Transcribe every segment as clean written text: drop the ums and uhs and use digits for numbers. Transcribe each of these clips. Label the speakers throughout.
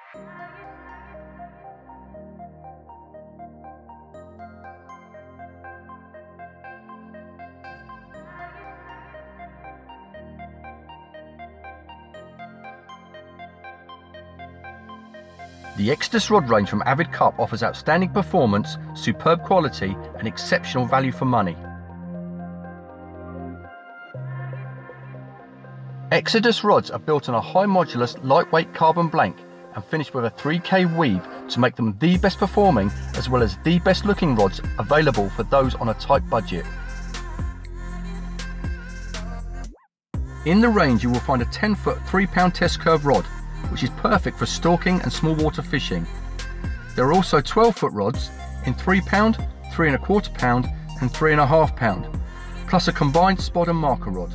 Speaker 1: The Exodus rod range from Avid Carp offers outstanding performance, superb quality and exceptional value for money. Exodus rods are built on a high modulus lightweight carbon blank and finished with a 3K weave to make them the best performing as well as the best looking rods available for those on a tight budget. In the range you will find a 10-foot 3-pound test curve rod, which is perfect for stalking and small water fishing. There are also 12-foot rods in 3 pound, 3¼ pound and 3½ pound, plus a combined Spod Marker rod.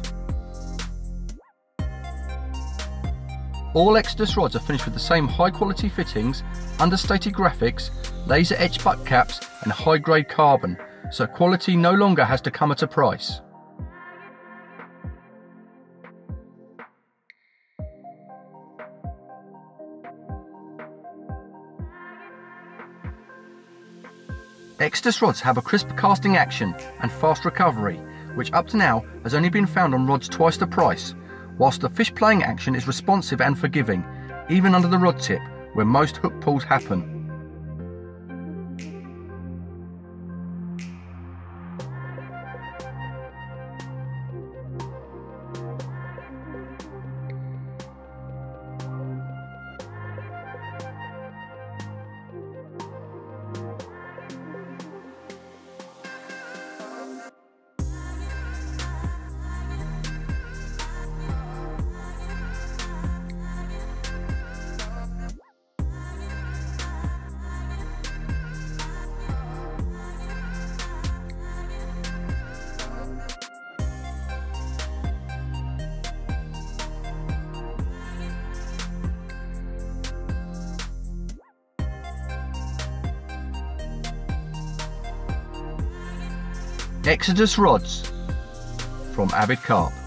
Speaker 1: All Exodus rods are finished with the same high quality fittings, understated graphics, laser etched butt caps and high grade carbon, so quality no longer has to come at a price. Exodus rods have a crisp casting action and fast recovery, which up to now has only been found on rods twice the price, whilst the fish playing action is responsive and forgiving, even under the rod tip, where most hook pulls happen. Exodus rods from Avid Carp.